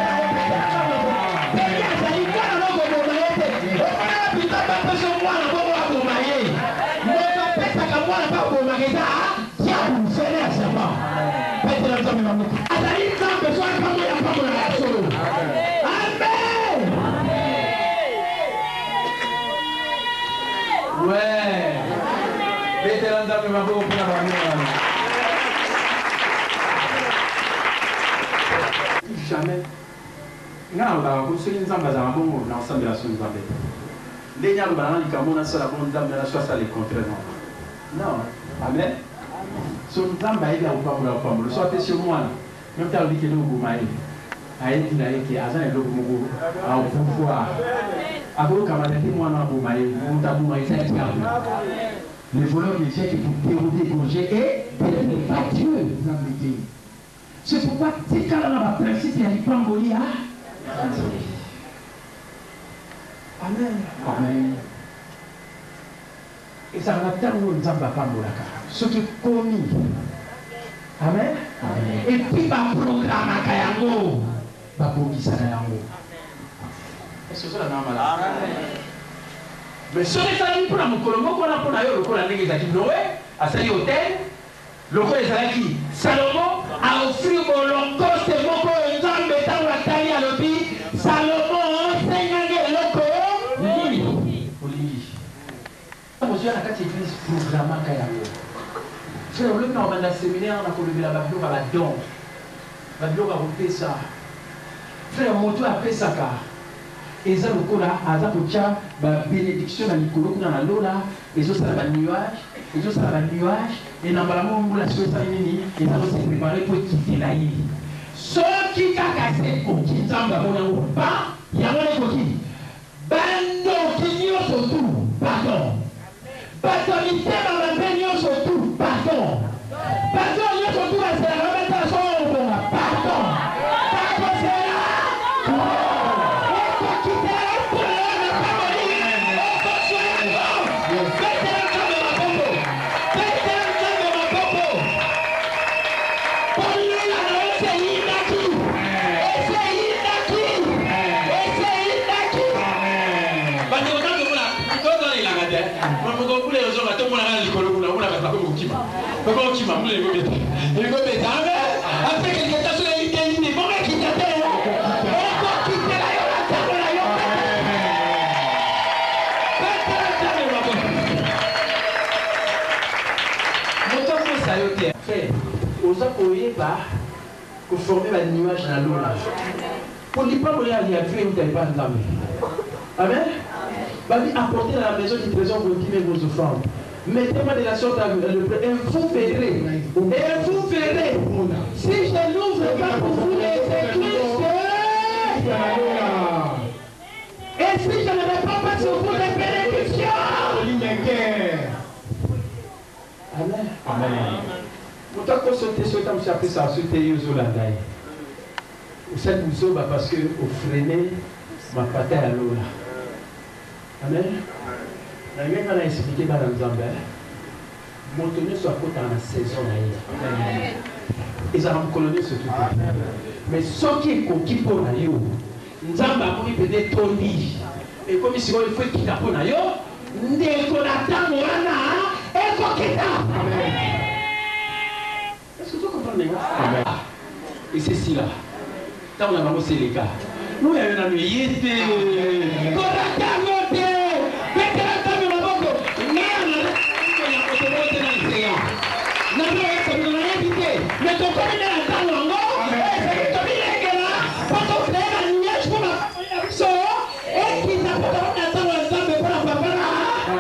Ouais. Vétéran d'âme, ma beau, pour la jamais. Non, vous savez, nous avons un bon ensemble de la sonde. Les gens qui ont un seul bon dame, la chose à les contraire. Non. Amen. Son dame, il a un peu de pomme. Le soir, sur moi. Même si on dit que nous avons un peu de qui a un peu de pouvoir. Après, quand on a dit moi, on a un peu de les voleurs des siècles pour dérober, égorger et devenir pas Dieu. C'est pourquoi, si quand on a un principe, il y a des pangoliers. Amen. Amen. Et ça va tant où nous avons pas moulaka. Ce qui est commis. Amen. Et puis, ma programme à Kayango. Ma programme à Kayango. Est-ce que c'est la norme là? Mais ce qui est pour la Mokolongo, qu'on a pour la Yoro, qu'on a négligé Noé, à Sali Hôtel, le roi Ezalaki, Salomon a offert au Holocauste, Moko, Nzambe, dans la taille à l'obi, Salomon, enseignant les locaux, Lili. Lili. Monsieur, on a quatre églises programmées à Kayango. C'est le lieu où on a un séminaire, on a collevé la Babylone à la don. La Babylone a repris ça. Frère Moto a fait ça. Et ça, le là, à ça, la bénédiction dans le dans la lola, et ça, ça va nuage, et ça, ça va nuage, et dans la monde, la chose, ça va et ça, va se préparer pour quitter la île. Ceux qui cassent, au qui t'en pas, il y a un coquille. Bando qui n'y a surtout, pardon. Paternité dans la baignade surtout, pardon. Pardon, il y a surtout la célébration, pardon. Pardon, c'est là. Pour former un nuage dans l'eau. Pour ne pas mourir à l'IAFé, vous n'avez pas de l'âme. Amen. Apportez dans la maison du trésor vos dîmes et vos offrandes. Mettez-moi de la sorte à vous. Et vous verrez. Et vous verrez. Si je n'ouvre pas pour vous les églises. Et si je ne réponds pas sur vous les bénédictions. Amen. Amen. Pourtant, quand on sautait sur le temps, j'ai appris ça, sauter aux Hollandais. Vous êtes vous parce que vous freinez ma patate à l'eau. Amen. La même on a expliqué dans le Zambé. Montenez soit côté dans la saison. Ils ont colonisé ce tout. Mais ce qui est coquille pour la yo, nous avons peut-être trop dit. Et comme ici, il faut qu'il y ait pour la yo, nous avons attendre et coquille. Et c'est si là. Tant on a vraiment c'est les cas. Nous, il y a un ami, il était. Mais ton commune est en train de c'est que tu es là, quand on fait la nuage pour la so, et qui t'apporte un temps ensemble pour la papa là.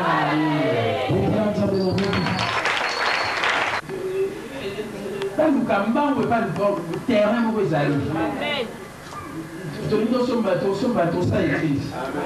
Pas nous camban, pas le terrain où vous allez. Nous sommes bateaux, sommes bateaux, ça écrit.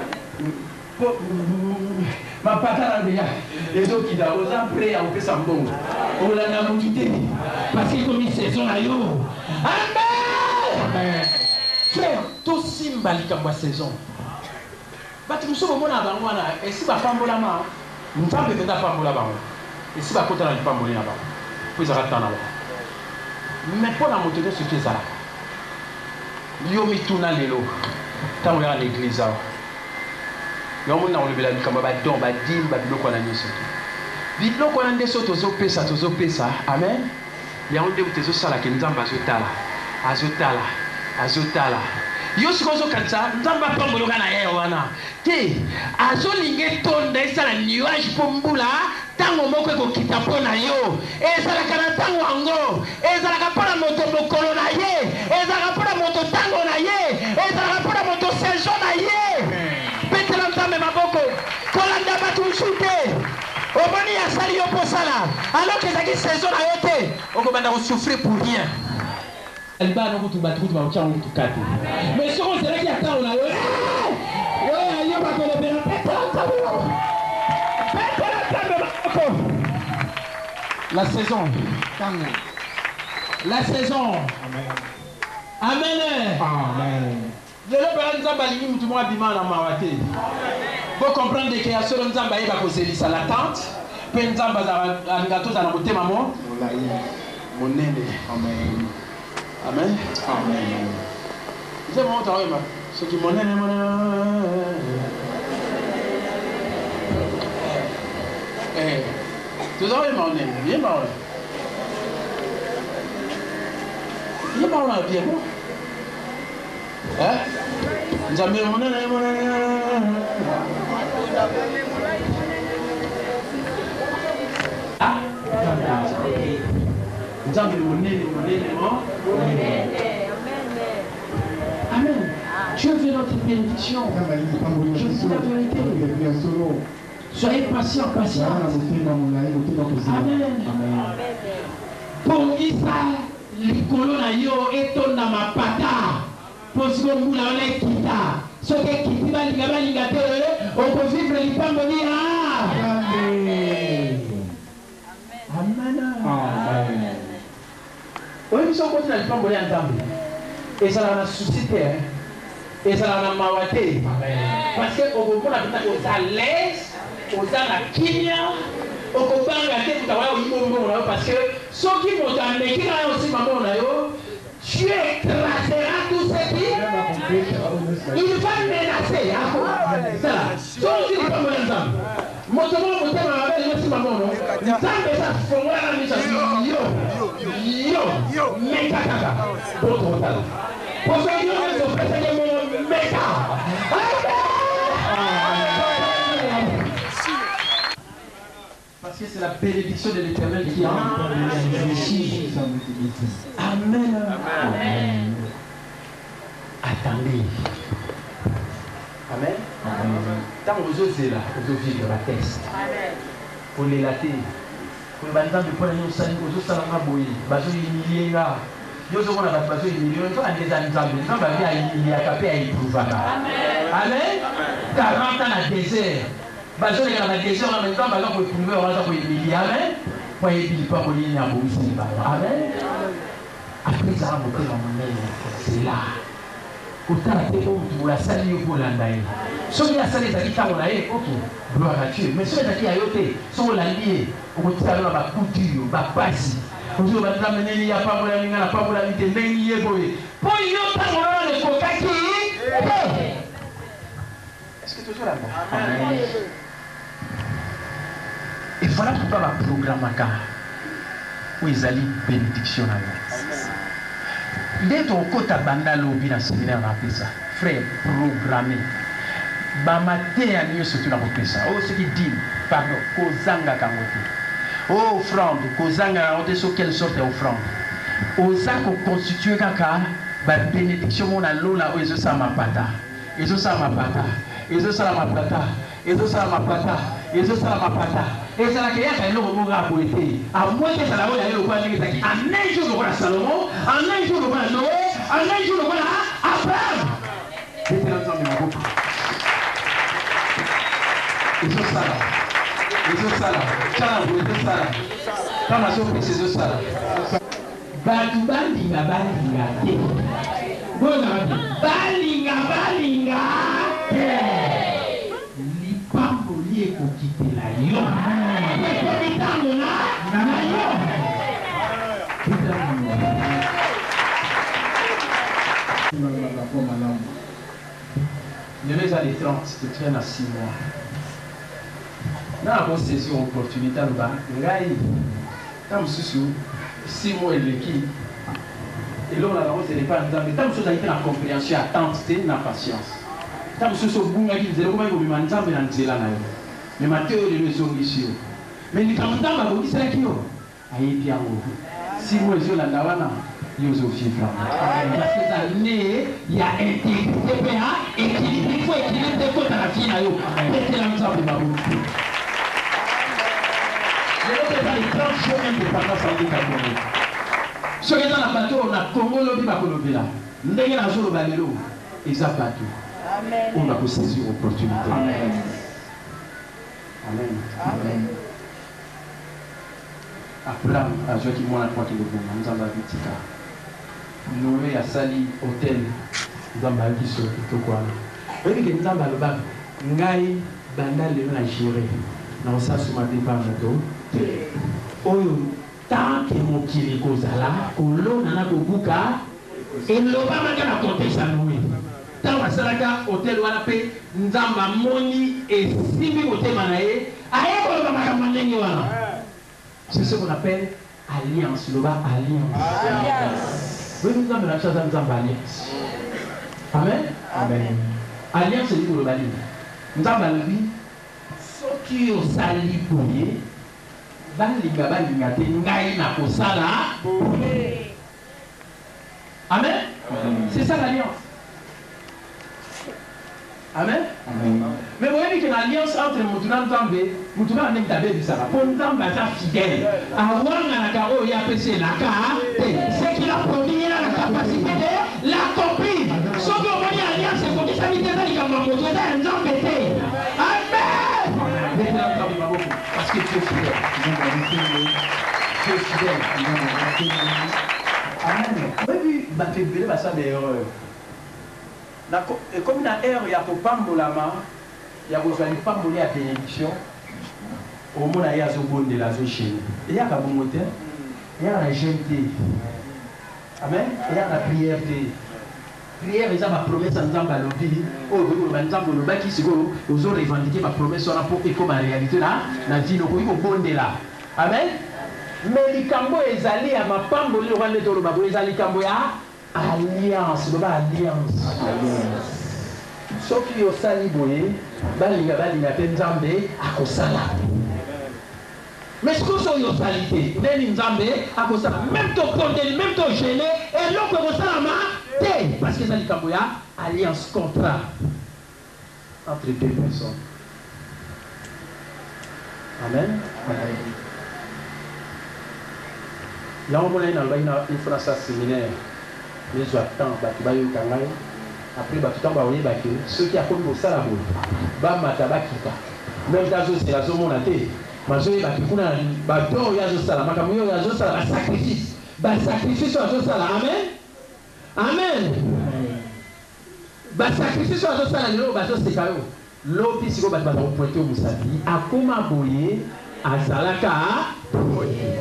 Ma patata déjà, les autres qui d'arrosent après à faire ça bon. On l'a n'a quitté parce qu'il comme une saison à yo. Amen. Frère, tout symbolique comme saison. Bah tu me sauves au monde avant moi là. Et si ma femme là ma, nous sommes peut-être la femme là bas. Et si ma côté là pas mourir là bas. Puis ça va t'en avoir. Mais pour la montée de ce qui est ça. Yo mi tourna lelo. Quand on est à l'église. Yo mona olebela likamba ba don ba dim ba biloko na nyeso. Biloko na ndeso tozo pesa tozo pesa. Amen. Ya onde utezo sala ke nzamba azotala. Azotala. Azotala. Yo sikozo kanza nzamba pambolo kana yeye wana. Te azolinge tonda esala nuage pombula tango moko ko kitapo na yo. Ezala kana tango ango. Ezala ka pona moto mokolo na ye. Ezala pona moto tango na ye. Ezala pona moto saison na ye. Alors que c'est saison à yote, on va souffrir pour rien. Elle va nous tout battre, tout va au tout quatre. Mais si on se dit attends on a yo, ouais, il y a pas de bien. La saison. La saison. Amen. Amen. Amen. Le père Nzamba lingi mutu mo abima na mawate. Faut comprendre que ya solo Nzamba yeba ko zelisa l'attente. Pe Nzamba za angato za na motema mo. Monene. Amen. Amen. Amen. C'est bon toi ma. Ce qui monene monene. Eh. Tu dois y monene, bien mal. Bien mal bien bon. Hein? Nzambe monene monene. Ah? Nzambe monene monene mo. Amen. Dieu veut notre bénédiction. Je vous dis la vérité. Soyez patient, patient. Amen. Pour Israël, l'icône na yo etonda na mapata. Parce que vous l'avez quitté. Ce qui est quitté, on peut vivre les femmes de dire Amen. Amen. Amen. Oui, nous sommes contre les femmes de dire ensemble. Et ça a un souci. Et ça a un mawate. Parce que au moment où on est à l'aise, on est à la Kenya, on peut pas regarder tout à l'heure parce que ceux qui vont t'amener, qui ont aussi maman, Dieu écrasera tous ceux qui il va menacer. Ça, tout ce qui va me dire. Motomo motema mabele yosi mamono. Nzambe sa fongola na misha yo. Yo. Yo. Meka kaka. Boto motala. Parce que yo ne se fait que mon meka. Parce que c'est la bénédiction de l'Éternel qui a Amen. Amen. Attendez. Amen. Tant que vous osez là, vous osez vivre la test. Pour les latter. Pour les bandits de prendre une salle, vous osez la maboyer. Bazo humilier là. Yo zo kona bazo humilier. On va des années. On va bien humilier à capé à éprouver. Amen. quarante ans dans le désert. Bazo les gars dans le désert en même temps, bazo pour éprouver, on va pour humilier. Amen. Pour humilier pas pour lier à Moïse. Amen. Après ça, on va c'est là. Autant la tête pour la salle pour l'andaï. Si on a salé ça qui t'a on a ok, gloire à Dieu. Mais si on a dit à yoté, si on l'a lié, on va tirer la couture, la passe. On va t'amener il y a pas pour la ligne, la pas pour la vite, mais il y est boy. Pour y autant on a le coca qui. Est-ce que toujours là? Amen. Il faut là pour pas programme à car. Où ils allaient bénédiction à nous. Dès ton côté banda lobi dans séminaire on appelle ça frère programmé ba matin à mieux surtout dans le ça oh ce qui dit pardon kozanga kamote oh offrande kozanga on sur quelle sorte d'offrande oza ko constituer kaka ba bénédiction mon allo là ezo sa mapata ezo sa mapata ezo sa mapata ezo sa mapata ezo sa mapata et ça la que yaka elo ko nga poete à moins que ça la oya elo ko ndenge taki en un jour ko la Salomon en un jour ko la Noé en un jour ko la Abraham c'est l'ensemble de ma groupe ezo sala ezo sala chala ko ezo sala kama so ko ezo sala batu balinga balinga te bona balinga balinga te lipambo lieko kitela yo ekomitamu na na yo il y a les trente qui traînent à six mois na bon saison opportunité no ba ngai tam susu six mois eleki et là on a la route n'est pas mais tam susu a la compréhension attente na patience tam susu bunga ki zelo kuma ko bimanzambe na nzela na yo mais mateo le lesongisio mais ni kamndamba ko kisela kiyo ayi pia ngo six mois zo la ndawana yozo fifra parce que ça né il y a intégrité et il faut équilibrer des côtés à la fin na yo c'est l'ensemble de ma bouche. Les trente jours d'indépendance en Cameroun. Ce qui est dans la bateau, on a Congo, l'objet va colober là. Nous avons un jour au Balélo. Et ça bateau. On va saisir l'opportunité. Amen. Amen. Amen. Abraham a joué qui m'a quoi qui le bon. Nous avons vu Tika. Noé a sali hôtel. Nous avons vu ce tout quoi. Vous voyez que nous avons le bac. Ngai banda le na géré. Dans ça sur ma départ moto. Oyo tant que mon kiri kozala kolo nana kobuka et loba maka na kontesa noui tant wasalaka hôtel wana pe nzamba moni et simi motema na ye aye koloba makambo ndenge wana c'est ce qu'on appelle alliance loba alliance oui nous avons la chose nzamba alliance amen amen alliance c'est pour le bali nzamba lui soki osali boye balinga balinga te ngai na kosala amen c'est ça l'alliance amen mais vous voyez qu'il y a une alliance entre Moutounan Nzambe Moutounan Nzambe du Sala pour Nzambe est fidèle avant la karo ya pc la ka c'est qu'il a promis la capacité de l'accomplir ce que vous voyez alliance c'est pour que ça vite dans les camarades Nzambe te amen parce que tu es fidèle. Tu es fidèle. Amen. Vous avez vu, tu es venu à ça d'erreur. Et comme il y a erreur, il y a pour Pambolama, il y a pour faire une Pambolé à bénédiction. Au monde, il y a un bon de la zone chez nous. Il y a un bon moteur, il y a la jeune. Amen. Il y a la prière. Prière, ils ont ma promesse en disant que l'objet, oh, vous avez un le bac qui se go, vous aurez revendiqué ma promesse sur la pour et comme en réalité là, la vie, nous pouvons bonder là. Amen. Mais les cambo est allé à ma pambo, le roi de Tolobabo, ils allent cambo à alliance, le alliance. Sauf qu'il y a sali boye, balinga balinga penzambe, à kosala. Mais ce que sont les salités, les nzambe, à kosala, même ton condamné, même ton gêné, et l'autre kosala ma. Parce que ça dit qu'il y a alliance contrat entre deux personnes. Amen. Amen. Là, on a une phrase à séminaire. Les gens attendent, ils vont y après, ils vont y ceux qui ont fait ça, ils vont y même dans c'est la zone où on a été. Mais ils vont y aller, sacrifice. Sacrifice, amen. Amen. Ba sacrifice à ça là ba c'est kayo. L'autre si ko ba ba pointer au musabi akoma boye azalaka boye.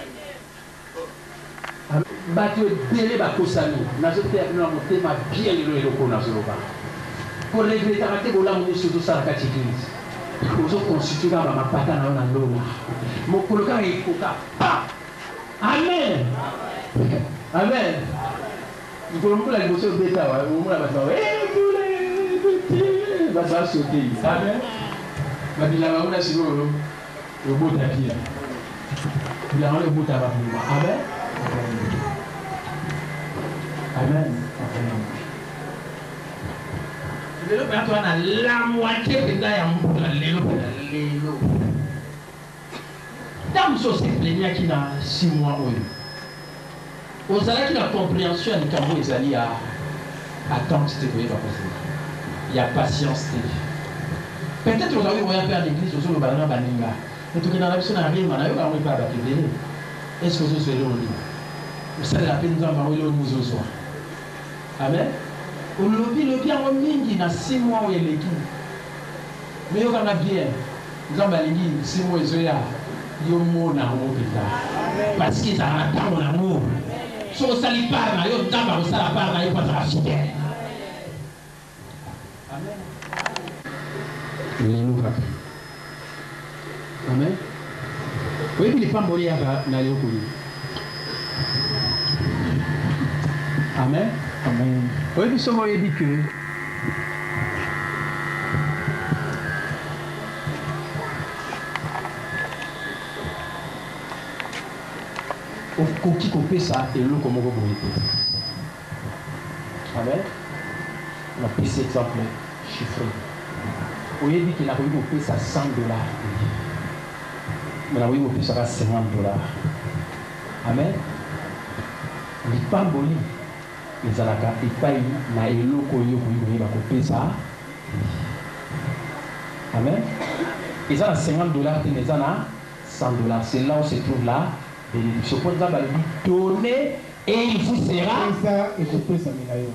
Ba tu délé ba kosani. Na je te na monter ma bien le le ko na zoloba. Pour regretter rater ko la mu surtout ça la église. Ko zo constituer ba ma pata na na ndona. Mo koloka ikoka. Amen. Amen. Il faut que la émotion de bêta, au moins la bataille. Eh, vous les va ça sauter. Amen. Ma dit la maman a signé le beau tapis. Il a le beau tabac pour moi. Amen. Amen. Le père toi na la moitié de la yambo la lelo la lelo. Dame so se plaignait qui na six mois oyo. Aux allez qui la compréhension de Kambo ezali à attendre c'était voyez pas possible. Il y a patience. Peut-être vous avez voyé faire l'église au le banana baninga. Mais tout qui dans la personne arrive mana yo ka on pas battre. Est-ce que vous souhaitez le lit? Vous savez la peine nous envoyer le nous soir. Amen. On le vit le bien en mingi na six mois où il est qui. Mais yo kana bien. Nous avons balingi six mois ezoya. Yo mo na mo pita. Parce qu'ils attendent mon amour. Si on ne salit pas, on ne peut pas faire pas, on ne peut pas faire Amen. Alléluia. Amen. Oui, puis les femmes vont y aller dans les occultes. Amen. Amen. Oui, puis souvent il dit que qui coupe ça et l'eau comme vous voulez. Amen. On a pris cet exemple chiffré. Vous avez dit qu'il a coupé ça cent dollars. Mais là, vous avez ça cinquante dollars. Amen. Les pas boni. Les alaka et pas na elo koyo koyo va couper ça. Amen. Ils ont cinquante dollars, ils ont cent dollars. C'est là où se trouve là. Et je suppose que va lui donner et il vous sera. Ça et je peux ça Amen.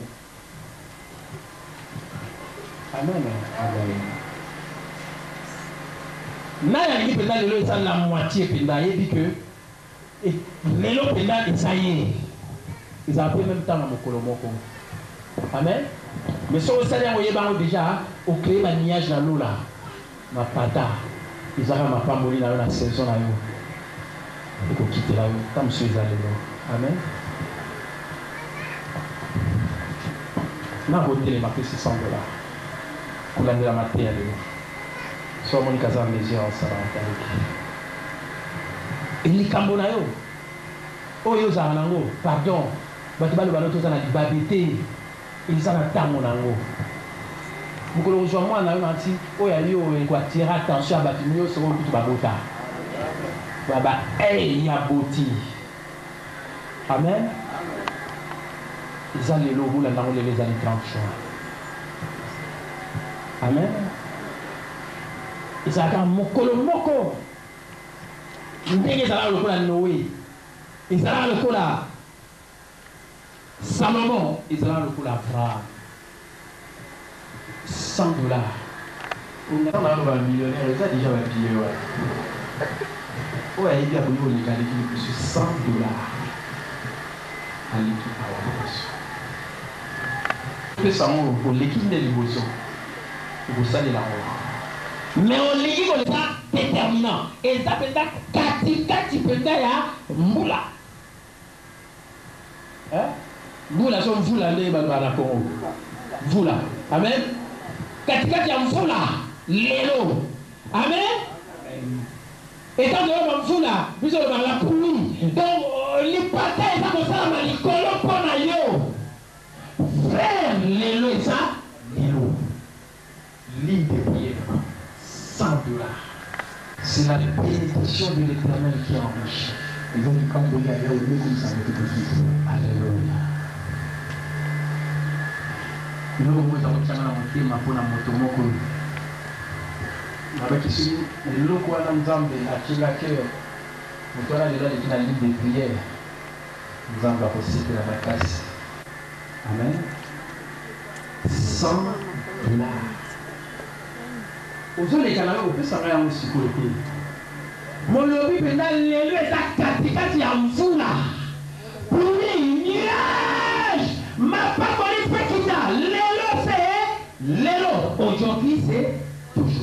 Amen. Naya dit que le est la moitié penda il dit que et l'élo penda est ça y est. Ils ont pris même temps dans mon colomoko. Amen. Mais sur le salaire vous voyez déjà au créer un nuage dans l'eau là. Ma pata. Ils ont ma femme mourir dans la saison là. Il faut quitter là, comme je suis allé là. Amen. Je vais voter les marqués six cents dollars. Pour l'année de la matière. Soit mon casa mesure, ça va être. Et les Cambonayo. Oh, yo zanango, pardon. Batiba le ballon, tout ça n'a pas babité. Ils en attendent mon ango. Vous connaissez moi, on a eu un petit. Oh, il y a eu quoi tirer attention à bâtiment, c'est bon, tout va botter. Baba, hey, yaboti. Amen. Ils ont les logos, là, on les a les trente jours. Amen. Ils ont un mokolo moko. Ils ont un mokolo à Noé. Ils ont un mokolo à Salomon. Ils ont un mokolo à Abraham. cent dollars. On a un millionnaire, ils ont déjà un billet. Ouais, il y a beaucoup de gens qui ont cent dollars à l'équipe à la ça, on l'équipe de l'émotion. Vous savez la roue. Mais on l'équipe, on est pas déterminant. Et ça peut être kati kati peut être moula. Hein? Moula, c'est un moula, les balons. Moula. Amen. Kati kati à moula. Lélo. Amen. Étant donné que vous là, vous avez la pluie. Donc, les batailles, ça me semble, les colons pour naïo. Frère, l'élo et ça, l'élo. Ligne de prière, cent dollars. C'est la bénédiction de l'éternel qui enrichit. Ils ont du camp de l'air au lieu comme ça, avec tout petit. Alléluia. Nous avons besoin de faire la montée, ma peau, la moto, mon cou. Avec ici, le loco à l'ensemble, à Chilakeo, nous avons déjà la ligne de prière. Nous avons la possibilité de la classe. Amen. cent dollars. Aujourd'hui, les Canadiens, on peut s'en aller en sécurité. Mon lobby, pendant l'élu, est à Katikati à Mfuna. Pour lui, nuage. Ma parole est petite. L'élu, c'est l'élu. Aujourd'hui, c'est toujours.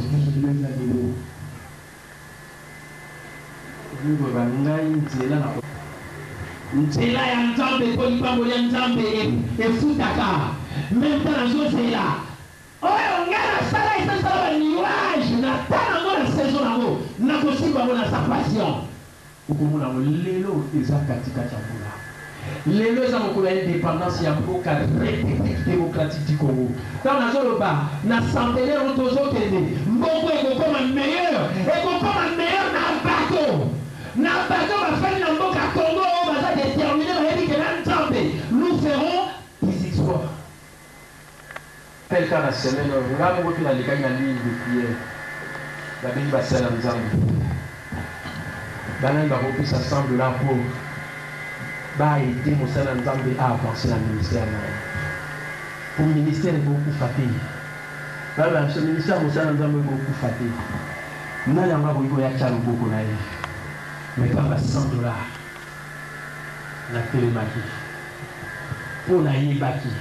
nzela ya nzambe po lipango ya nzambe efutaka même temps nazozela oyo nga nasala esasala banuage natala ngo na saison yango nakosimba ngo na sa passion okomona ngo lelo eza katikati ya mbula lelo eza mokolo ya indépendance ya mboka république démocratique du Congo ntango nazoloba na centenaire o tozokende mbongo ekokoma meilleur ekokoma meilleur na bato na bato bafali na mboka Congo oyo baza déterminé bayebi ke na nzambe nous ferons des exploits tel cas la semaine nga moko mpe nalekaki na ligne de prière babengi basala ya nzambe banani bakopesa cent dollars mpo baede mosala ya nzambe aavance na ministère na ye po ministère ekokufa te babaso ministère mosala ya nzambe ekokufa te nani yango akoki koyatya loboko na ye mais kaka cent dollars natelemaki mpo nayebaki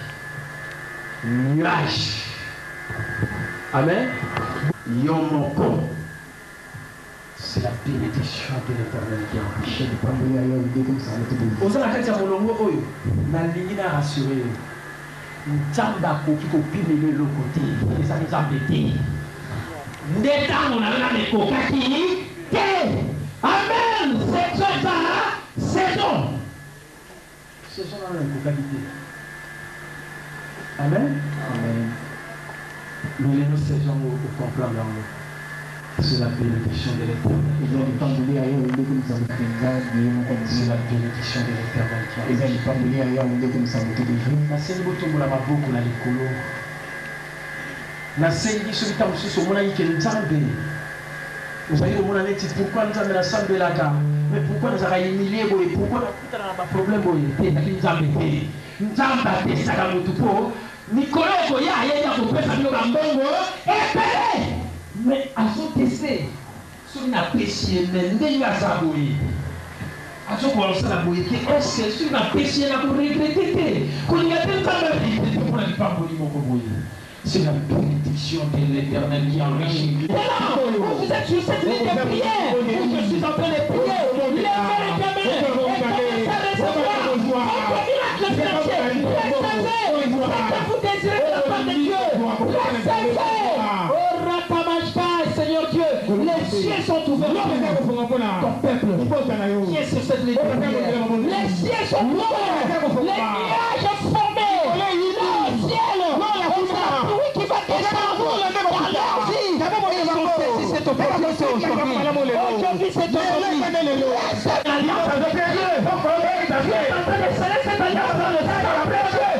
nuage. Amen. Yomoko. C'est la bénédiction de l'Éternel qui empêche de parler ailleurs comme ça. Aux alentours de mon oyo, na ligne na rassuré. Nzamba ko ki ko pimele le côté, ça nous embêter. Ndeta on a la kokaki. Amen. C'est ça. Saison. Saison na kokaki. Amen. Amen. Nous les nous saisons au complet d'amour. C'est la bénédiction de l'Éternel. C'est la bénédiction de l'Éternel. Nasengi botombola maboko na likolo. Nasengi soki ntango mosusu omonaki ke nzambe ozali komona neti pourquoi nzambe nasambelaka mais pourquoi nazalaka humilie boye pourquoi nakutana na baproblème boye te naki nzambe te nzambe apesaka motu mpo mikolo ekoya ayeya kopesa bino bambongo epele mais azotese soki napesi ye me ndenge aza boye azokolosala boye te eske soki napesi ye na koregrete te kolinga te nzambe aregrete mpona lipamboli moko boye. C'est la bénédiction de l'Éternel qui enrichit. Et là, vous êtes sur cette ligne de prière. Je suis en train de prier. Levez les mains et commencez à recevoir. Votre miracle financier. Recevez. Ce que vous désirez de la part de Dieu. Recevez. Oh, Ratamashka, Seigneur Dieu. Les cieux sont ouverts. Ton peuple qui est sur cette ligne de prière. Les cieux sont ouverts. Les nuages sont formés. Le ciel. Oui, qui va descendre dans leur vie. Ils sont cette opportunité aujourd'hui. Aujourd'hui, c'est aujourd'hui. Cette alliance avec Dieu. Dieu est en train de sceller cette alliance dans le ciel avec Dieu.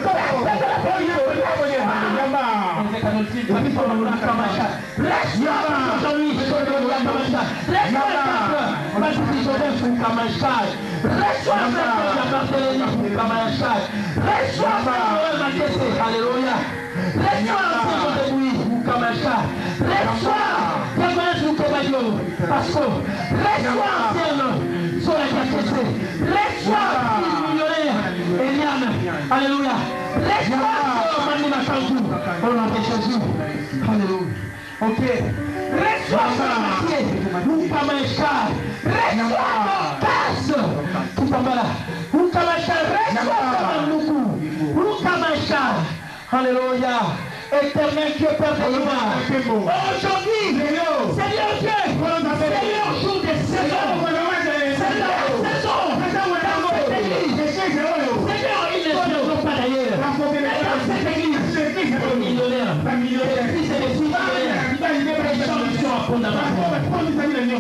Alléluia. Laisse-moi un peu de bruit, vous comme un chat. Laisse-moi, vous comme un yo. Parce que, laisse-moi un ciel sur la cassette. Laisse-moi un millionnaire. Eliane, alléluia. Laisse-moi un mani matangu. Au nom de Jésus. Alléluia. Ok. Laisse-moi un métier, vous comme un chat. Laisse-moi un passe. Tout en bas là. Vous comme un chat. Laisse-moi un loukou. Vous comme un chat. Alléluia. Éternel Dieu Père de gloire. Aujourd'hui, Seigneur Dieu, c'est leur jour de saison. C'est leur saison. Dans cette église. Seigneur, ils ne seront pas d'ailleurs. Dans cette église, les millionnaires, les fils et les filles millionnaires, les gens qui sont en fondamental. Alléluia.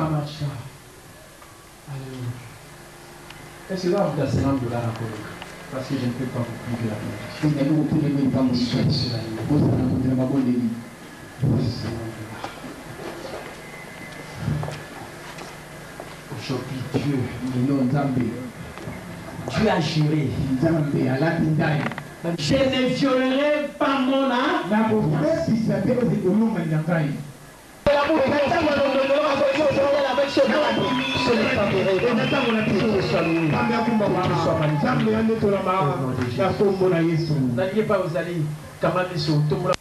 Est-ce que là, vous avez cinquante dollars à côté? Parce que je ne peux pas vous priver la main. Je ne peux pas vous souhaiter cela. Aujourd'hui, Dieu, Dieu a juré. Je ne violerai pas mon âme. N'alliez pas aux alliés,